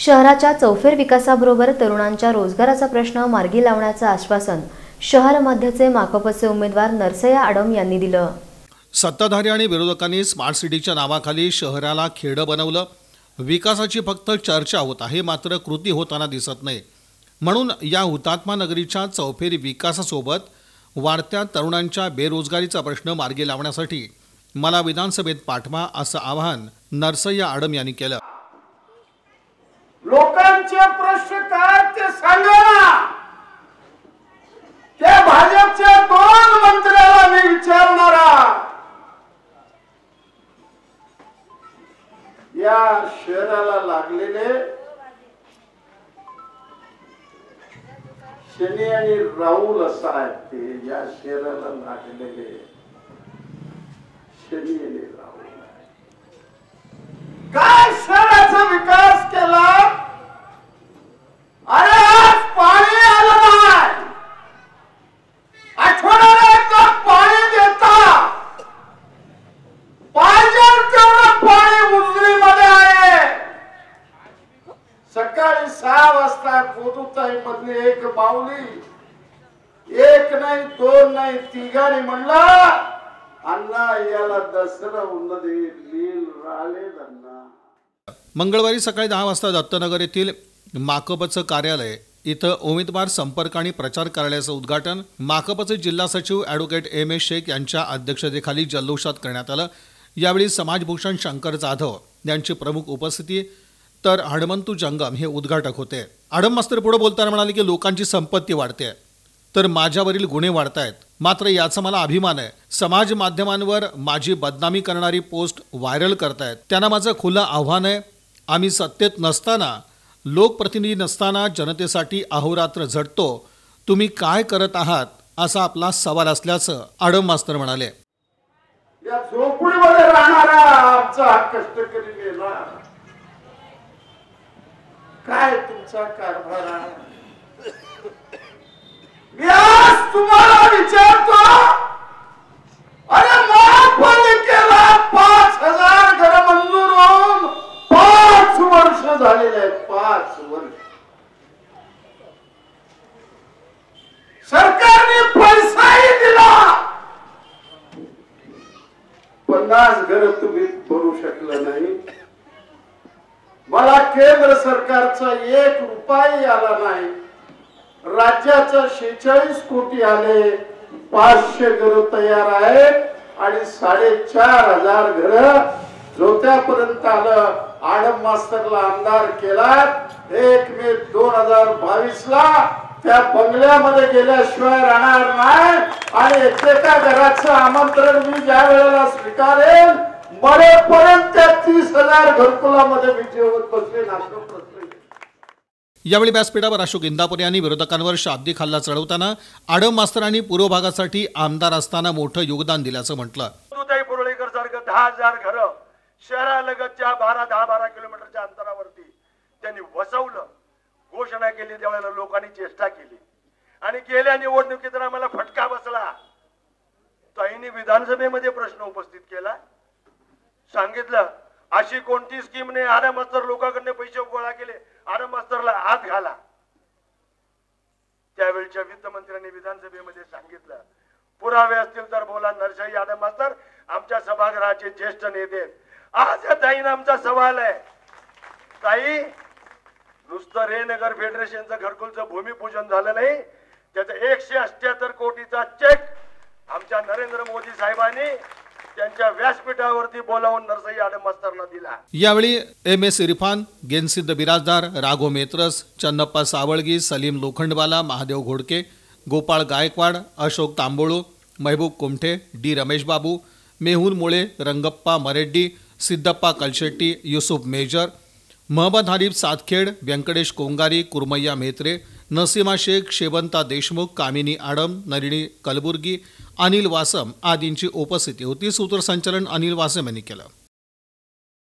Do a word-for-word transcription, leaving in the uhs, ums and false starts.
शहराच्या चौफेर विकासाबरोबर तरुणांच्या रोजगाराचा प्रश्न मार्गी लावण्याचं आश्वासन शहर मध्यचे माकपचे उमेदवार नरसय्या आडम यांनी दिलं। सत्ताधारी आणि विरोधकांनी स्मार्ट सिटीच्या नावाखाली शहराला खेडं बनवलं। विकासाची फक्त चर्चा होत आहे, मात्र कृती होताना दिसत नाही। म्हणून या हुतात्मा नगरीच्या चौफेर विकासासोबत वाढत्या तरुणांच्या बेरोजगारीचा प्रश्न मार्गी लावण्यासाठी मला विधानसभेत पाठवा असं आवाहन नरसय्या आडम यांनी केलं। लोकांचे प्रश्न काय ते सांगा ना। त्या भाजपच्या दोन मंत्र्याला मी विचारणारा, या शहराला लागलेले शनी आणि राहुल असा आहे, ते या शहराला लागलेले शनी आणि राहुल काय शहराचा विकास केला। अरे आज पाणी आलं नाही, आठवड्याला एकदा पाणी देता, पाहिजे तेवढं पाणी उजनीमध्ये आहे। सकाळी सहा वाजता कोदुताई मधली एक माऊली, एक नाही दोन नाही तिघांनी म्हणलं, अण्णा याला दसरा उन्नदे लील राले दन्ना। मंगळवारी सकाळी दहा वाजता दत्तनगर येथील माकपचं कार्यालय इथं उमेदवार संपर्क आणि प्रचार कार्यालयाचं उद्घाटन माकपचे जिल्हा सचिव ॲडव्होकेट एम एस शेख यांच्या अध्यक्षतेखाली जल्लोषात करण्यात आलं। यावेळी समाजभूषण शंकर जाधव यांची प्रमुख उपस्थिती, तर हनुमंतू जंगम हे उद्घाटक होते। आडम मास्तर पुढे बोलताना म्हणाले की लोकांची संपत्ती वाढते तर माझ्यावरील गुन्हे वाढतायत, मात्र याचा मला अभिमान आहे। समाज माध्यमांवर माझी बदनामी करणारी पोस्ट व्हायरल करतायत, त्यांना माझं खुलं आव्हान आहे। आम्ही सत्तेत नसताना, लोकप्रतिनिधी नसताना जनतेसाठी अहोरात्र झटतो, तुम्ही काय करत आहात असा आपला सवाल असल्याचं आडम मास्तर म्हणाले। या झोपडीमध्ये राहणारा आमचा कष्टकरी नेणार, काय तुमचा कारभार आहे। मी आज तुम्हाला विचारतो, अरे महापालिकेला पाच हजार घर मंजूर होऊन पाच वर्ष झालेले आहेत, पाच वर्ष सरकारने पैसाही दिला, पन्नास घर तुम्ही भरू शकलं नाही। मला केंद्र सरकारचा एक रुपयाही आला नाही। राज्याचा शेहेचाळीस कोटी आले, पाचशे घर तयार आहेत आणि साडेचार हजार घर जोत्यापर्यंत आलं। आडम मास्तरला आमदार केला, एक मे दोन हजार बावीस ला त्या बंगल्यामध्ये गेल्याशिवाय राहणार नाही आणि एका घराचं आमंत्रण मी ज्या वेळेला स्वीकारेल, मरेपर्यंत त्या तीस हजार घरकुलामध्ये मी जेवत बसले नाश्ता प्रश्न। यावेळी व्यासपीठावर अशोक इंदापूर यांनी विरोधकांवर शाब्दिक हल्ला चढवताना आडम मास्तरांनी पूर्व भागासाठी आमदार असताना मोठं योगदान दिल्याचं म्हटलं। पुरळेकर सारखं दहा हजार घर शहरालगतच्या बारा दहा बारा किलोमीटरच्या अंतरावरती त्यांनी वसवलं, घोषणा केली, त्यावेळेला लोकांनी चेष्टा केली आणि गेल्या निवडणुकीत आम्हाला फटका बसला। ताईंनी विधानसभेमध्ये प्रश्न उपस्थित केला, सांगितलं अशी कोणती स्कीम नाही, आडम मास्तर लोकांकडून पैसे गोळा केले, आडम मास्तरला हात घाला। त्यावेळच्या वित्तमंत्र्यांनी विधानसभेमध्ये सांगितलं, पुरावे असतील तर बोला, नरसय्या आडम मास्तर आमच्या सभागृहाचे ज्येष्ठ नेते। आज या ताईंना आमचा सवाल आहे, ताई नुसतं रे नगर फेडरेशनचं घरकुलचं भूमिपूजन झालं नाही, त्याचा एकशे अठ्याहत्तर कोटीचा चेक आमच्या नरेंद्र मोदी साहेबांनी त्यांच्या व्यासपीठावरती बोलावून नरसय्या आडम मास्तरला दिला। यावेळी M S Irfan, Gensiddh Birajdar, Raghav Metras, Channappa Sawalgi, Salim Lokhandwala, Mahadev Ghodke, Gopal Gaikwad, Ashok Tambolu, Mehboob Kumthe, D Ramesh Babu, Mehul Mule, Rangappa Mareddy, Siddhappa Kalshetti, Yusuf major, Mohammad Hanif Satkhed, Venkatesh Kongari, Kurmayya Metre, Nasima Shaikh, Shevanta Deshmukh, Kamini Adam, Nalini Kalburgi, Anil Vasam आदींची उपस्थिती होती। सूत्रसंचालन अनिल वासम यांनी केलं।